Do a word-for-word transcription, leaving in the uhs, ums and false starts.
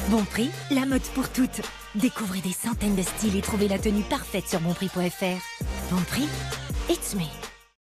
Bon prix, la mode pour toutes. Découvrez des centaines de styles et trouvez la tenue parfaite sur bonprix point fr. Bon prix, it's me.